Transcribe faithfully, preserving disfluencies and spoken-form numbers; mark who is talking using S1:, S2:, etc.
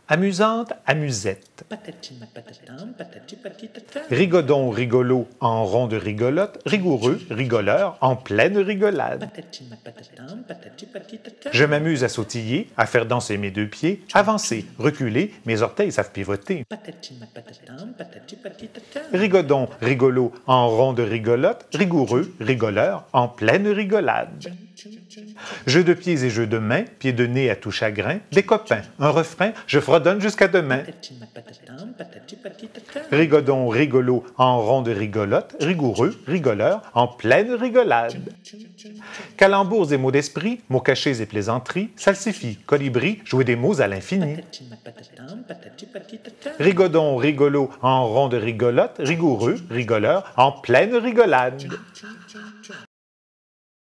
S1: Amusante, amusette.
S2: Patati patatam, patati patitata.
S1: Rigodon, rigolo, en rond de rigolote, rigoureux, rigoleur, en pleine rigolade.
S2: Patati patatam, patati patitata.
S1: Je m'amuse à sautiller, à faire danser mes deux pieds, avancer, reculer, mes orteils savent pivoter.
S2: Patati patatam, patati patitata.
S1: Rigodon, rigolo, en rond de rigolote, rigoureux, rigoleur, en pleine rigolade. Jeux de pieds et jeux de mains, pieds de nez à tout chagrin, des copains, un refrain, je fredonne jusqu'à demain.
S2: Patati patatam, patati patitata.
S1: Rigodon, rigolo, en rond de rigolote, rigoureux, rigoleur, en pleine rigolade. Calembours et mots d'esprit, mots cachés et plaisanteries, salsifis, colibri, jouer des mots à l'infini.
S2: Patati patatam, patati patitata.
S1: Rigodon, rigolo, en rond de rigolote, rigoureux, rigoleur, en pleine rigolade.